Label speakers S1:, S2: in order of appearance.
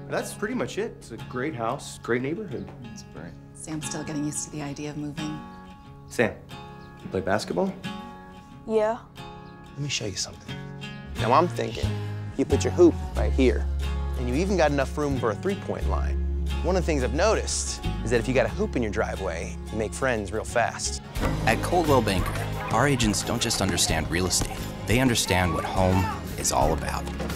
S1: That's pretty much it. It's a great house, great neighborhood.
S2: That's great.
S3: Sam's still getting used to the idea of moving.
S1: Sam, you play basketball?
S4: Yeah.
S5: Let me show you something. Now I'm thinking, you put your hoop right here, and you even got enough room for a three-point line. One of the things I've noticed is that if you got a hoop in your driveway, you make friends real fast.
S6: At Coldwell Banker, our agents don't just understand real estate, they understand what home is all about.